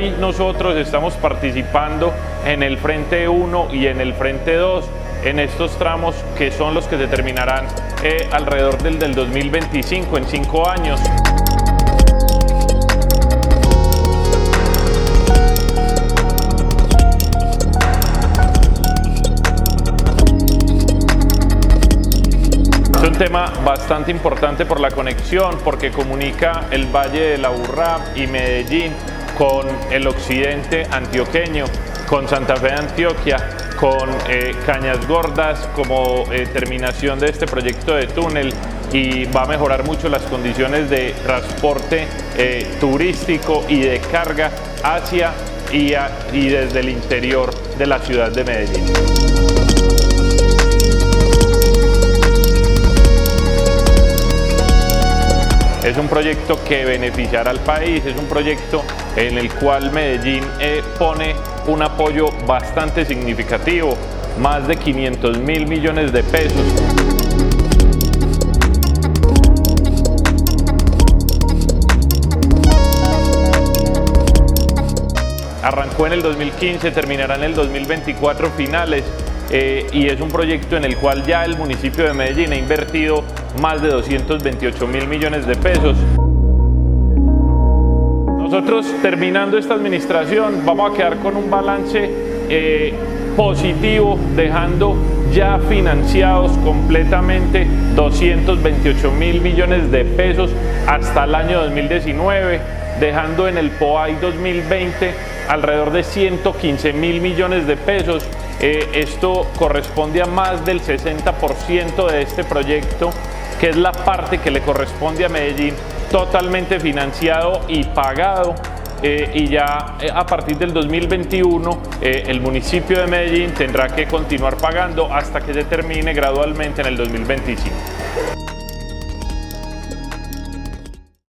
hoy nosotros estamos participando en el Frente 1 y en el Frente 2, en estos tramos que son los que se terminarán alrededor del 2025, en 5 años. Es un tema bastante importante por la conexión, porque comunica el Valle del Aburrá y Medellín con el occidente antioqueño, con Santa Fe de Antioquia, con Cañas Gordas como terminación de este proyecto de túnel, y va a mejorar mucho las condiciones de transporte turístico y de carga hacia y desde el interior de la ciudad de Medellín. Es un proyecto que beneficiará al país, es un proyecto en el cual Medellín pone un apoyo bastante significativo, más de 500.000 millones de pesos. Arrancó en el 2015, terminará en el 2024 finales. Y es un proyecto en el cual ya el municipio de Medellín ha invertido más de 228.000 millones de pesos. Nosotros, terminando esta administración, vamos a quedar con un balance positivo, dejando ya financiados completamente 228.000 millones de pesos hasta el año 2019, dejando en el POAI 2020 alrededor de 115.000 millones de pesos. Esto corresponde a más del 60% de este proyecto, que es la parte que le corresponde a Medellín, totalmente financiado y pagado. Y ya a partir del 2021 el municipio de Medellín tendrá que continuar pagando hasta que se termine gradualmente en el 2025.